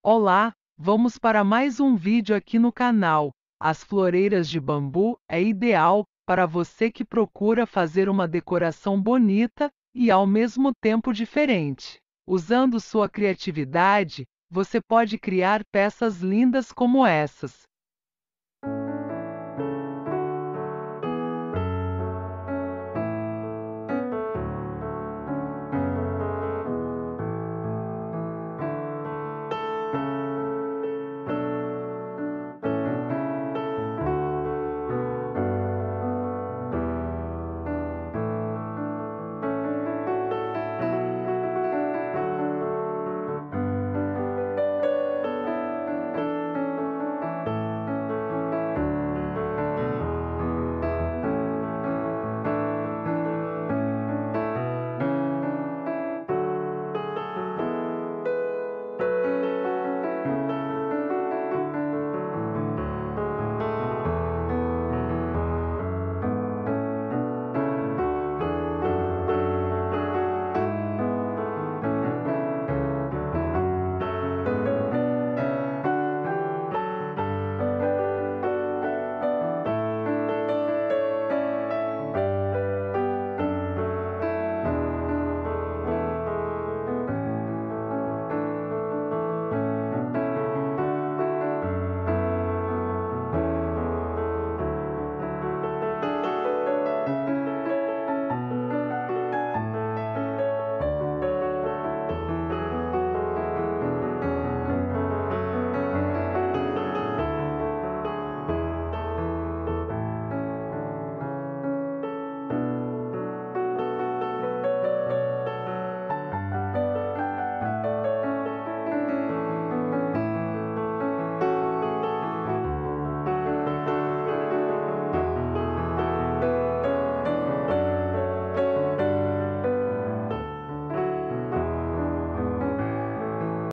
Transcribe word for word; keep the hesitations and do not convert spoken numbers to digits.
Olá, vamos para mais um vídeo aqui no canal. As floreiras de bambu é ideal para você que procura fazer uma decoração bonita e ao mesmo tempo diferente. Usando sua criatividade, você pode criar peças lindas como essas.